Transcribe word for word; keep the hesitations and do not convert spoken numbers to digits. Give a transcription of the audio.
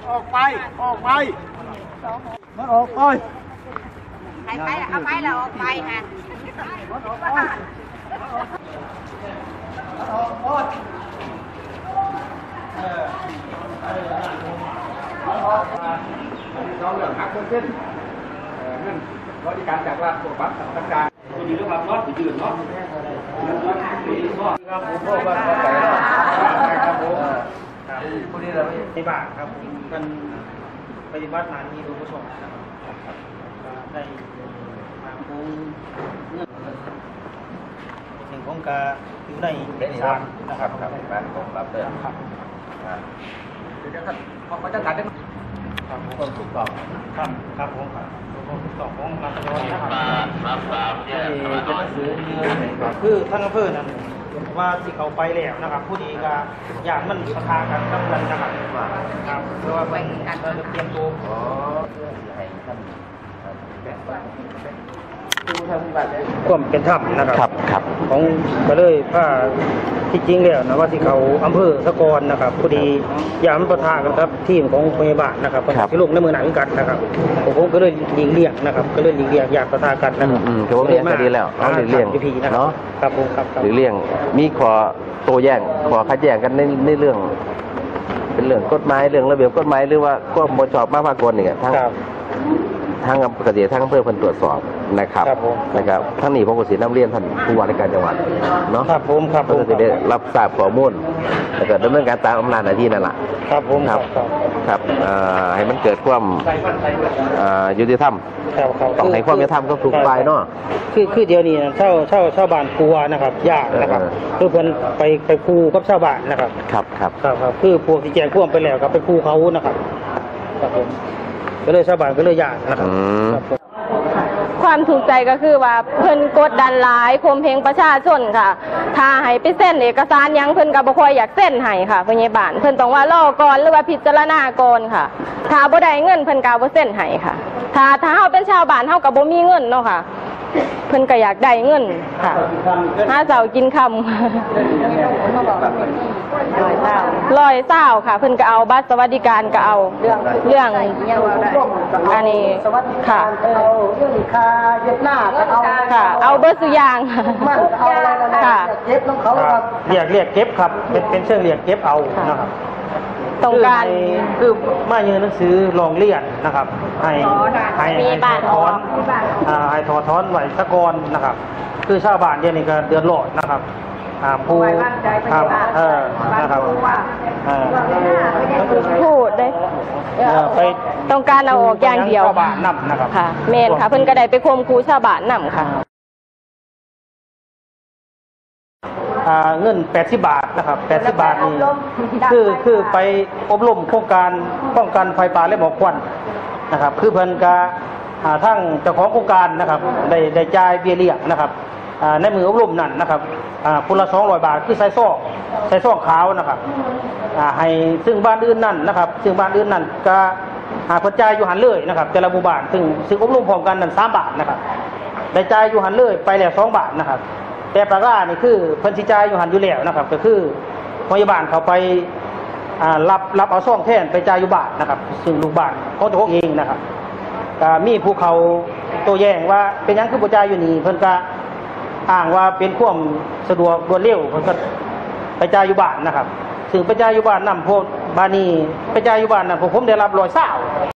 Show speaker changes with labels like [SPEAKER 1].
[SPEAKER 1] ออกไปออกไปมันออกไป
[SPEAKER 2] ไปไปเอาไปแล้วออกไปฮะ
[SPEAKER 1] มันออกไปออกไปเออเราเรื่องหักเส้นเงินบริการจากรัฐตัวบัตรต่างๆตัวนี้เรื่องรับรอดยืนเนาะครับผมพ่อบ้านเข้าใจแล้วครับผมคนนี้เราปฏิบัติครับมันปฏิบัติงานนี้ดูผู้ชมนะครับได้มาปรุงเงื่อนสิ่งของการอยู่ในเอกสารนะครับครับบ้านผมรับเดินครับเดี๋ยวท่านเขาจะตัดได้ครับผมถูกต้องครับครับผมครับถูกต้องของรัฐบาลนะครับที่เป็นหนังสือเงื่อนคือท่านอำเภอนั้นว่าที่เขาไปแล้วนะครับผู้ดีก็อย่างมันประทากันกับกันนะครับครับเพราะว่าไปการเราจะเตรียมตัวอ๋อให้ท่านความเป็นถ้ำนะครับครับครับของก็เลยผ้าที่จริงแล้วนะว่าที่เขาอำเภอสะกรนะครับพอดียามประทากันครับทีมของพยาบาลนะครับที่ลงในมือหนังกันนะครับผมก็เลยหลีกเลี่ยงนะครับก็เลยหลีกเลี่ยงอยากประทากันนะครับ
[SPEAKER 3] อืมถือว่าเลี่ยงก็ดีแล้วเอาหลีกเลี่ยงเนาะ
[SPEAKER 1] ครับผมครับ
[SPEAKER 3] หลีกเลี่ยงมีขอโต้แย้งขอขัดแย้งกันในในเรื่องเป็นเรื่องกฎหมายเรื่องระเบียบกฎหมายหรือว่าก็บ่ชอบมาพากลเนี่ยทั้งทางเกษตรทางอำเภอเพิ่นตรวจสอบนะครับนะครับทั้งนี้ผมก็สินำเรียนท่านผู้ว่าราชการจังหวัดเนาะ
[SPEAKER 1] ครับผมครับผม
[SPEAKER 3] จะได้รับทราบข้อมูลแล้วก็ดำเนินการตามอำนาจหน้าที่นั่นแหละ
[SPEAKER 1] ครับผม
[SPEAKER 3] ครับครับให้มันเกิดความยุติธรรมต้องให้ความยุติธรรมก็ถูกฝ่ายเนาะ
[SPEAKER 1] คือคือเดี๋ยวนี้เช่าเช่าชาวบ้านกลัวนะครับยากนะครับคือเพิ่นไปไปคูกับชาวบ้านนะครับ
[SPEAKER 3] ครับครับ
[SPEAKER 1] ครับครับคือพวกที่แจ้งความไปแล้วครับไปคูเขานะครับครับผมก็เลยชาวบ้านก็เลยยากนะครับ
[SPEAKER 4] ความถูกใจก็คือว่าเพิ่นกดดันหลายข่มเหงประชาชนค่ะถ้าให้ไปเซ็นเอกสารยังเพิ่นก็บ่ค่อยอยากเซ็นให้ค่ะพยาบาลเพิ่นต้องว่ารอก่อนหรือว่าพิจารณาก่อนค่ะถ้าบ่ได้เงินเพิ่นก็บ่เซ็นให้ค่ะถ้าถ้าเฮาเป็นชาวบ้านเฮาก็บ่มีเงินเนาะค่ะเพิ่นก็อยากได้เงินค่ะหาเจ้ากินค่ำร้อยเศร้าค่ะเพิ่นก็เอาบัตรสวัสดิการก็เอาเรื่องเรื่องอันนี้ค่ะ
[SPEAKER 1] เอาเรื่องค่าเย็บหน้าก็เอา
[SPEAKER 4] ค่ะเอาเบอร์สุยาง
[SPEAKER 1] มันเอาอะไรค่ะเก็บน้องเขาครับเรียกเรียกเก็บครับเป็นเป็นเชิงเรียกเก็บเอานะครับ
[SPEAKER 4] ต้องการ
[SPEAKER 1] คือมายื่นหนังสือร้องเรียนนะครับให้ให้ให้ถอดถอนให้ถอดถอนไหวสะกอนนะครับคือชาวบ้านเดี๋ยวนี้ก็เดือดร้อนนะครับผู้ครับเออนะครับ
[SPEAKER 4] พูดได้
[SPEAKER 1] ไป
[SPEAKER 4] ต้องการเอาออกอย่างเดียว
[SPEAKER 1] ชาวบ้านนำนะครับ
[SPEAKER 4] ค่ะเมนค่ะเพิ่นก็ได้ไปข่มขู่ชาวบ้านนำค่ะ
[SPEAKER 1] เงินแปดสิบบาทนะครับแปดสิบบาทนี่คือคือไปอบรมโครงการป้องกันไฟป่าและหมอกควันนะครับคือเพิ่นก็ทั้งเจ้าของโครงการนะครับได้ได้จ่ายเบี้ยเลี้ยงนะครับในมืออบรมนั่นนะครับคนละสองร้อยบาทคือใส่ซองใส่ซองขาวนะครับให้ซึ่งบ้านอื่นนั่นนะครับซึ่งบ้านอื่นนั่นก็หาเพิ่นจ่ายอยู่หันเลยนะครับแต่ละหมู่บ้านซึ่งซึ่งอบรมพร้อมกันนั่นสามบาทนะครับได้จ่ายอยู่หันเลยไปแล้วสองบาทนะครับแต่ปลาล่านี่คือเพิ่นสิจ่ายอยู่หันอยู่แล้วนะครับก็คือพยาบาลเขาไปรับรับเอาซ่องแทนไปจ่ายอยู่บาทนะครับซึ่งลูกบ้านเขาตัวเองนะครับก็มีผู้เขาโต้แย้งว่าเป็นยังคือบ่จ่ายอยู่นี่เพิ่นก็อ้างว่าเป็นความสะดวกรวดเร็วเพิ่นก็ไปจ่ายอยู่บ้านนะครับซึ่งไปจ่ายอยู่บ้านนำพวกบ้านนี้ไปจ่ายอยู่บ้านนั่นพวกผมได้รับร้อยเศร้า